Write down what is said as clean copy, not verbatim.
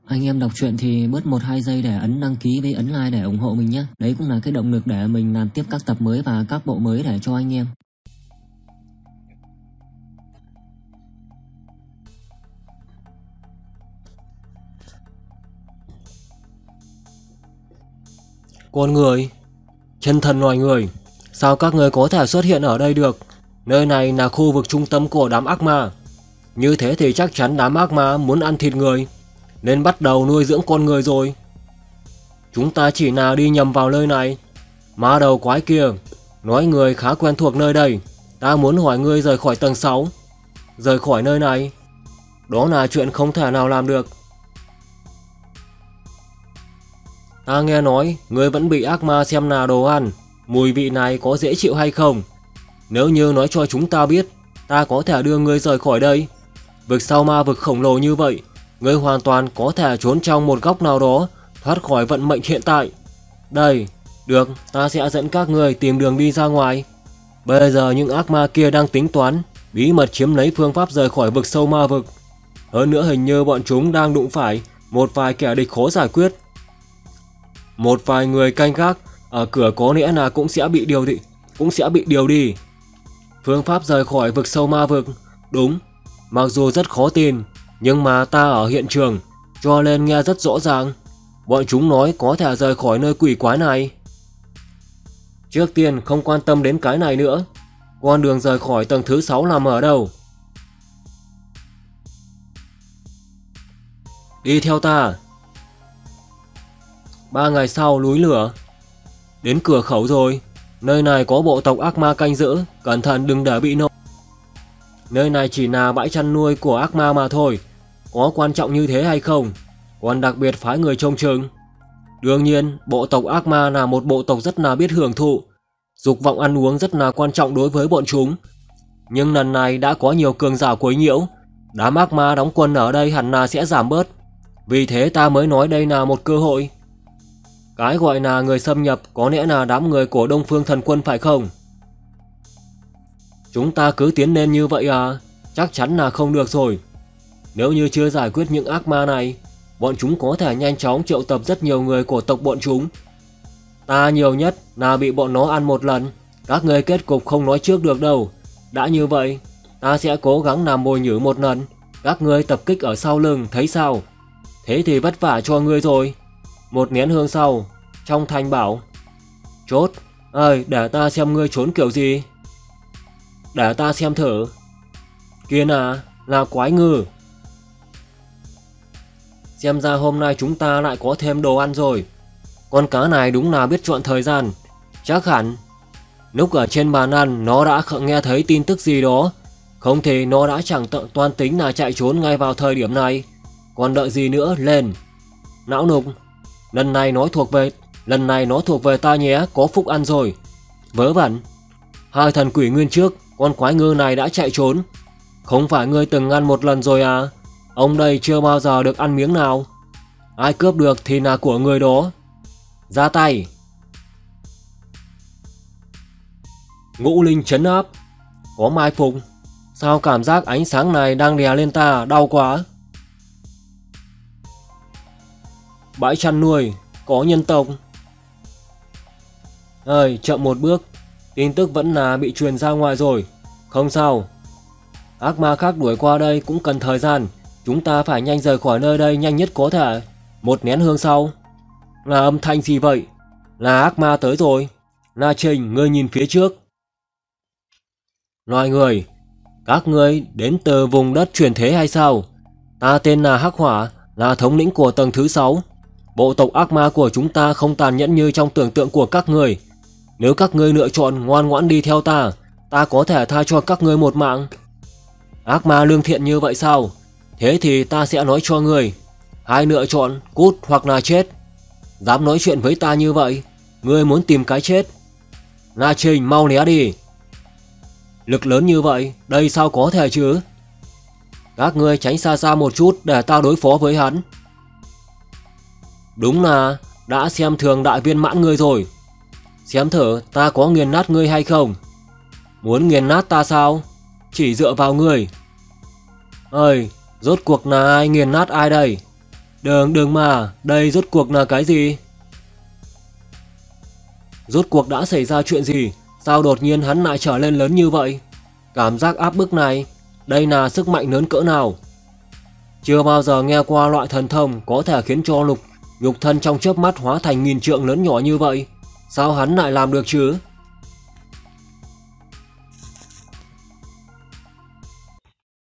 Anh em đọc truyện thì bớt 1-2 giây để ấn đăng ký với ấn like để ủng hộ mình nhé. Đấy cũng là cái động lực để mình làm tiếp các tập mới và các bộ mới để cho anh em. Con người, chân thần loài người, sao các người có thể xuất hiện ở đây được? Nơi này là khu vực trung tâm của đám ác ma. Như thế thì chắc chắn đám ác ma muốn ăn thịt người, nên bắt đầu nuôi dưỡng con người rồi. Chúng ta chỉ nào đi nhầm vào nơi này. Ma đầu quái kia, nói người khá quen thuộc nơi đây. Ta muốn hỏi ngươi rời khỏi tầng 6. Rời khỏi nơi này, đó là chuyện không thể nào làm được. Ta nghe nói ngươi vẫn bị ác ma xem là đồ ăn. Mùi vị này có dễ chịu hay không? Nếu như nói cho chúng ta biết, ta có thể đưa ngươi rời khỏi đây. Vực sau ma vực khổng lồ như vậy, ngươi hoàn toàn có thể trốn trong một góc nào đó, thoát khỏi vận mệnh hiện tại. Đây, được, ta sẽ dẫn các ngươi tìm đường đi ra ngoài. Bây giờ những ác ma kia đang tính toán bí mật chiếm lấy phương pháp rời khỏi vực sâu ma vực. Hơn nữa hình như bọn chúng đang đụng phải một vài kẻ địch khó giải quyết. Một vài người canh gác ở cửa có lẽ là cũng sẽ bị điều đi. Phương pháp rời khỏi vực sâu ma vực, đúng, mặc dù rất khó tin, nhưng mà ta ở hiện trường cho nên nghe rất rõ ràng. Bọn chúng nói có thể rời khỏi nơi quỷ quái này. Trước tiên không quan tâm đến cái này nữa. Con đường rời khỏi tầng thứ 6 nằm ở đâu? Đi theo ta. 3 ngày sau núi lửa. Đến cửa khẩu rồi. Nơi này có bộ tộc ác ma canh giữ, cẩn thận đừng để bị nổ. Nơi này chỉ là bãi chăn nuôi của ác ma mà thôi. Có quan trọng như thế hay không? Còn đặc biệt phái người trông chừng. Đương nhiên, bộ tộc ác ma là một bộ tộc rất là biết hưởng thụ. Dục vọng ăn uống rất là quan trọng đối với bọn chúng. Nhưng lần này đã có nhiều cường giả quấy nhiễu. Đám ác ma đóng quân ở đây hẳn là sẽ giảm bớt. Vì thế ta mới nói đây là một cơ hội. Cái gọi là người xâm nhập có lẽ là đám người của Đông Phương Thần Quân phải không? Chúng ta cứ tiến lên như vậy à? Chắc chắn là không được rồi. Nếu như chưa giải quyết những ác ma này, bọn chúng có thể nhanh chóng triệu tập rất nhiều người của tộc bọn chúng. Ta nhiều nhất là bị bọn nó ăn một lần. Các người kết cục không nói trước được đâu. Đã như vậy, ta sẽ cố gắng làm mồi nhử một lần. Các ngươi tập kích ở sau lưng, thấy sao? Thế thì vất vả cho ngươi rồi. 1 nén hương sau, trong thành bảo. Chốt, ơi, để ta xem ngươi trốn kiểu gì. Để ta xem thử. Kia là quái ngư. Xem ra hôm nay chúng ta lại có thêm đồ ăn rồi. Con cá này đúng là biết chọn thời gian. Chắc hẳn lúc ở trên bàn ăn nó đã nghe thấy tin tức gì đó. Không thì nó đã chẳng toan tính là chạy trốn ngay vào thời điểm này. Còn đợi gì nữa, lên. Não nục, lần này nó thuộc về ta nhé, có phúc ăn rồi. Vớ vẩn, 2 thần quỷ nguyên trước, con quái ngư này đã chạy trốn. Không phải ngươi từng ăn một lần rồi à? Ông đây chưa bao giờ được ăn miếng nào. Ai cướp được thì là của người đó. Ra tay. Ngũ linh trấn áp. Có mai phục. Sao cảm giác ánh sáng này đang đè lên ta, đau quá. Bãi chăn nuôi, có nhân tộc. Ơi, chậm một bước. Tin tức vẫn là bị truyền ra ngoài rồi. Không sao. Ác ma khác đuổi qua đây cũng cần thời gian. Chúng ta phải nhanh rời khỏi nơi đây nhanh nhất có thể. 1 nén hương sau. Là âm thanh gì vậy? Là ác ma tới rồi. Na Trình, ngươi nhìn phía trước. Loài người, các ngươi đến từ vùng đất chuyển thế hay sao? Ta tên là Hắc Hỏa, là thống lĩnh của tầng thứ 6. Bộ tộc ác ma của chúng ta không tàn nhẫn như trong tưởng tượng của các ngươi. Nếu các ngươi lựa chọn ngoan ngoãn đi theo ta, ta có thể tha cho các ngươi một mạng. Ác ma lương thiện như vậy sao? Thế thì ta sẽ nói cho ngươi. 2 lựa chọn, cút hoặc là chết. Dám nói chuyện với ta như vậy, ngươi muốn tìm cái chết. Na Trình, mau né đi. Lực lớn như vậy, đây sao có thể chứ? Các ngươi tránh xa xa một chút để ta đối phó với hắn. Đúng là đã xem thường đại viên mãn ngươi rồi. Xem thử ta có nghiền nát ngươi hay không. Muốn nghiền nát ta sao? Chỉ dựa vào ngươi. Ơi, rốt cuộc là ai nghiền nát ai đây? Đừng mà, đây rốt cuộc là cái gì? Rốt cuộc đã xảy ra chuyện gì? Sao đột nhiên hắn lại trở lên lớn như vậy? Cảm giác áp bức này, đây là sức mạnh lớn cỡ nào? Chưa bao giờ nghe qua loại thần thông có thể khiến cho nhục thân trong chớp mắt hóa thành nghìn trượng lớn nhỏ như vậy. Sao hắn lại làm được chứ?